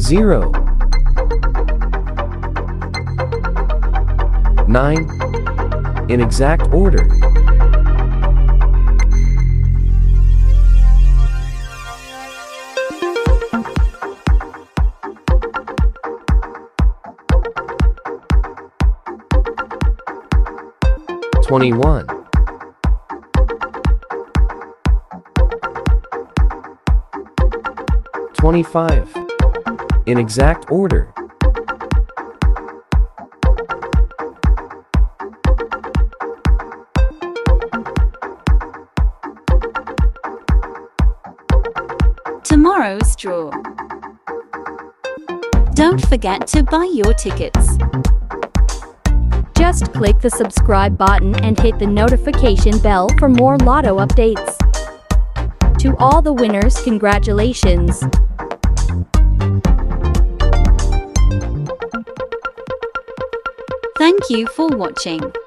0, 9, in exact order. 21, 25, in exact order. 'Tomorrow's draw. Don't forget to buy your tickets. Just click the subscribe button and hit the notification bell for more Lotto updates. To all the winners, congratulations! Thank you for watching.